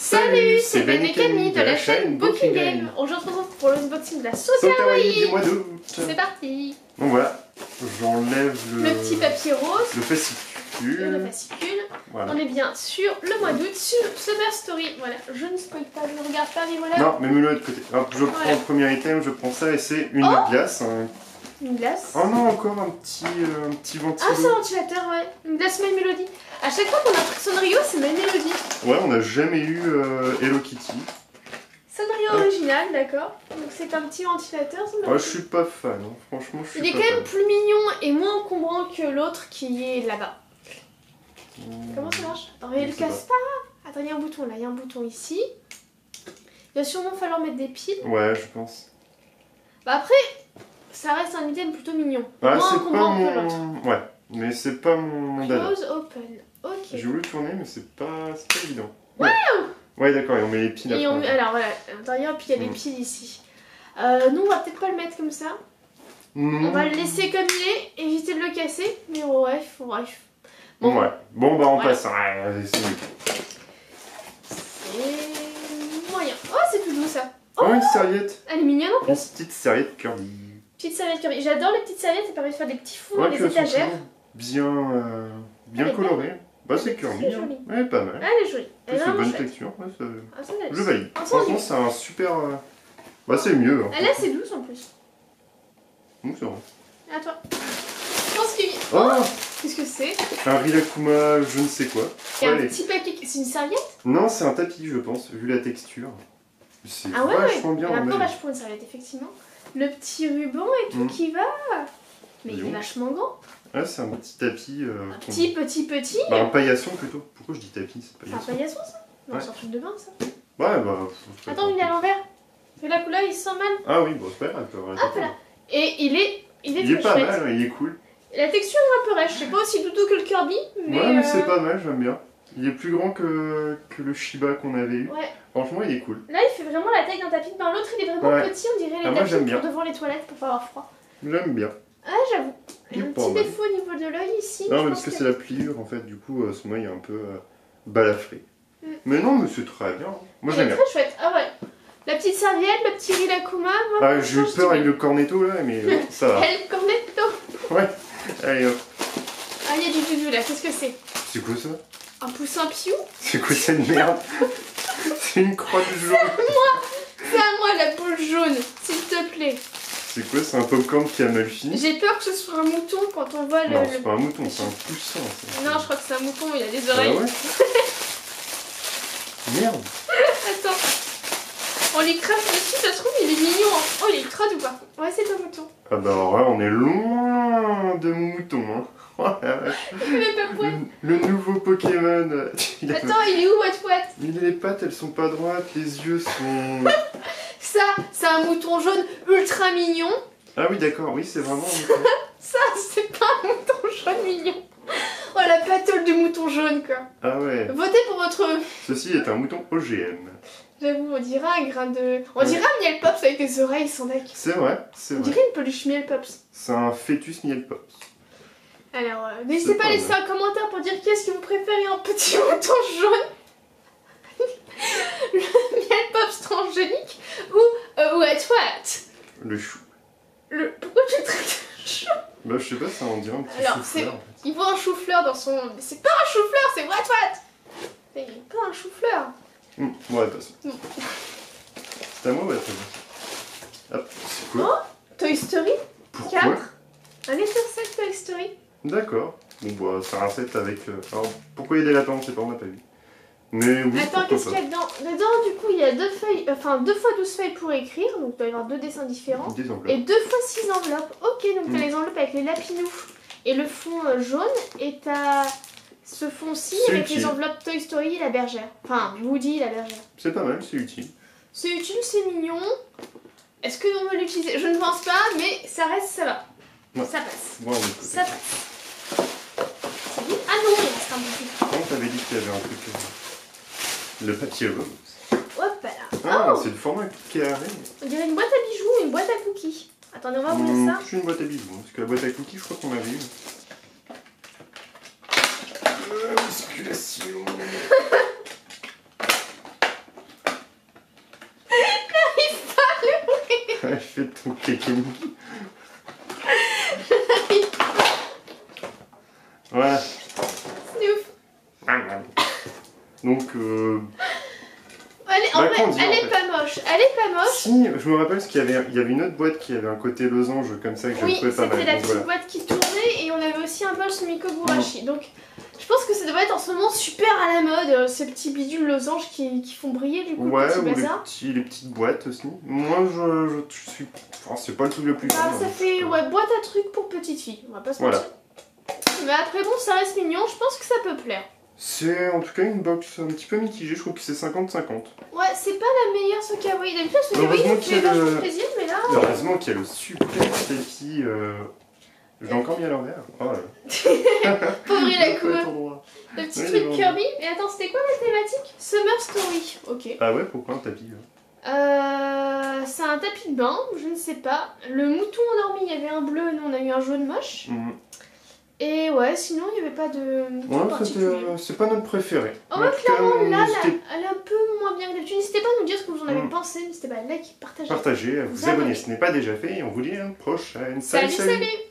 Salut, c'est Ben et Camille de la chaîne Booking Game. Aujourd'hui on se retrouve pour l'unboxing de la sauce Hawaii du mois d'août. C'est parti. Bon voilà, j'enlève le petit papier rose, le fascicule. Voilà. On est bien sur le mois d'août, sur Summer Story. Voilà, je ne spoil pas, je ne regarde pas, mais voilà. Non, mais mets-le de côté. Alors, je prends le premier item, je prends ça et c'est une glace. Une glace. Oh non, encore un petit ventilo. Ah, c'est un ventilateur, ouais. Une glace My Melody. À chaque fois qu'on a pris Sanrio, c'est My Melody. Ouais, on n'a jamais eu Hello Kitty. Sanrio original, d'accord. Donc c'est un petit ventilateur. Ouais, je suis pas fan, hein. Franchement, je suis pas fan. Il est quand même plus mignon et moins encombrant que l'autre qui est là-bas. Comment ça marche? Attends, il le casse pas. Attends, il y a un bouton là, il y a un bouton ici. Il va sûrement falloir mettre des piles. Ouais, je pense. Bah après, ça reste un item plutôt mignon. Ouais, moins c'est pas encombrant que l'autre. Ouais, mais c'est pas mon dada. Close open. Ok. J'ai voulu tourner, mais c'est pas évident. Ouais. Ouais, d'accord, et on met les piles après. Alors voilà, à l'intérieur, puis il y a des piles ici. Nous, on va peut-être pas le mettre comme ça. On va le laisser comme il est, éviter de le casser. Mais bref. Bon, ouais. Bon, bah on passe. Ouais, c'est mieux. C'est moyen. Oh, c'est tout doux ça. Oh, une serviette. Elle est mignonne en plus. Une petite serviette curly. Petite serviette curly. J'adore les petites serviettes, ça permet de faire des petits fonds dans les étagères. Bien colorées. Bah, c'est curly. Hein. Ouais, pas mal. Elle est jolie. C'est une bonne texture. Ouais, je valide. Franchement, c'est un super. Bah, c'est mieux. Elle est assez douce en plus. Donc, c'est vrai. À toi. Je pense qu'il. Oh, qu'est-ce que c'est? Un Rilakkuma, je ne sais quoi. Il y a un petit paquet. C'est une serviette? Non, c'est un tapis, je pense, vu la texture. C'est vachement bien. Elle a un peu vachement une serviette, effectivement. Le petit ruban et tout qui va. Mais il est vachement grand. Ah, c'est un petit tapis. Un petit. Bah, un paillasson plutôt. Pourquoi je dis tapis? C'est paillasson. C'est un paillasson ça? Non, c'est un truc de bain ça. Ouais, bah. Attends, il est à l'envers. Fais la couleur, il se sent mal. Ah oui, bon, c'est pas grave. Hop là. Et il est pas chouette. mal, il est cool. La texture est un peu rêche. C'est pas aussi doudou que le Kirby. Mais ouais, mais c'est pas mal, j'aime bien. Il est plus grand que le Shiba qu'on avait eu. Ouais. Franchement, il est cool. Là, il fait vraiment la taille d'un tapis de bain. L'autre, il est vraiment petit, on dirait les tapis pour devant les toilettes pour pas avoir froid. J'aime bien. Ah, j'avoue. Il y a un petit défaut au niveau de l'œil ici. Non, mais parce que c'est la pliure en fait, du coup, son œil est un peu balafré. Mais non, mais c'est très bien. Moi, j'aime bien. C'est très chouette. Ah ouais. La petite serviette, le petit Rilakkuma. Ah, j'ai eu peur avec le cornetto là, mais ça va. Le cornetto. Ouais. Allez hop. Ah, il y a du doudou là. Qu'est-ce que c'est? C'est quoi ça? Un poussin piou? C'est quoi cette merde? C'est une crotte jaune. C'est à moi la boule jaune, s'il te plaît. C'est quoi? C'est un popcorn qui a mal fini? J'ai peur que ce soit un mouton quand on voit Non, c'est pas un mouton, c'est un poussin. Non, je crois que c'est un mouton, il a des oreilles. Ah ouais. Merde. Attends. On les crache dessus, ça se trouve il est mignon. Oh, il est crade ou pas? Ouais, c'est un mouton. Ah bah alors là, on est loin de mouton. Hein. Le nouveau Pokémon. Attends, il est où, Wat? Les pattes, elles sont pas droites, les yeux sont... Ça, c'est un mouton jaune ultra mignon. Ah oui, d'accord, oui, c'est vraiment un mouton. Ça, c'est pas un mouton jaune mignon. Oh, la patole du mouton jaune, quoi. Ah ouais. Votez pour votre... Ceci est un mouton OGM. J'avoue, on dirait un grain de... On dirait un miel pops avec des oreilles sans deck. C'est vrai, c'est vrai. On dirait une peluche miel pops. C'est un fœtus miel pops. Alors, n'hésitez pas à laisser un commentaire pour dire qu'est-ce que vous préférez, un petit mouton jaune, le miel pops transgénique ou Wat? Le chou. Pourquoi tu traites de chou? Bah je sais pas, ça on dirait un petit chou-fleur. Il voit un chou-fleur dans son... C'est pas un chou-fleur, c'est Wat. C'est pas un chou-fleur. Ouais, passe. C'est à moi ou à toi? Hop, c'est quoi? Oh, Toy Story. Pourquoi? 4. Un étincelle Toy Story. D'accord. Bon bah c'est un set avec... Alors pourquoi il y a des lapins, on sait pas, on n'a pas vu. Mais oui, attends, qu'est-ce qu'il y a dedans? Dedans, du coup, il y a 2 feuilles, enfin 2 fois 12 feuilles pour écrire, donc il doit y avoir 2 dessins différents. Des enveloppes. Et 2 fois 6 enveloppes. Ok, donc t'as les enveloppes avec les lapinous et le fond jaune, et t'as ce fond-ci avec les enveloppes Toy Story et la bergère. Enfin, Woody et la bergère. C'est pas mal, c'est utile. C'est utile, c'est mignon. Est-ce que l'on va l'utiliser? Je ne pense pas, mais ça reste, ça va. Ouais. Ça passe. Ouais, ça passe. Ah non, il reste un petit peu. Comment t'avais dit qu'il y avait un truc... Le papier rose. Hop là. Ah, c'est le format carré. On dirait une boîte à bijoux ou une boîte à cookies. Attendez, on va ouvrir ça. C'est une boîte à bijoux, parce que la boîte à cookies, je crois qu'on l'avait eu. Musculation. Fais ton kékémi. Voilà. Snouf. Donc, En vrai, elle est pas moche. Elle est pas moche. Si, je me rappelle parce qu'il y avait une autre boîte qui avait un côté losange comme ça que je trouvais pas mal. C'était la petite boîte qui tournait et on avait aussi un bol Sumiko Gurashi. Donc, je pense que ça devrait être en ce moment super à la mode, ces petits bidules losanges qui font briller du coup le petit bazar. Les petites boîtes aussi. Moi, je suis... Enfin, c'est pas le truc le plus... Ça fait boîte à trucs pour petites filles, on va pas se mentir. Mais après bon, ça reste mignon, je pense que ça peut plaire. C'est en tout cas une box un petit peu mitigée, je trouve que c'est 50-50. Ouais, c'est pas la meilleure ce kawaii. D'habitude, ce kawaii ça fait vachement plaisir, mais là... Heureusement qu'il y a le super selfie... Je l'ai encore mis à l'envers. Oh là là. Pauvre la couve. Le petit truc Kirby. Et attends, c'était quoi la thématique? Summer Story. Ok. Ah ouais, pourquoi un tapis c'est un tapis de bain, je ne sais pas. Le mouton endormi, il y avait un bleu, nous on a eu un jaune moche. Et ouais, sinon il n'y avait pas de... c'est pas notre préféré. Oh ouais, clairement, là, elle est un peu moins bien que d'habitude. N'hésitez pas à nous dire ce que vous en avez pensé. N'hésitez pas à liker, partager. Vous abonner si ce n'est pas déjà fait. Et on vous dit à une prochaine. Salut.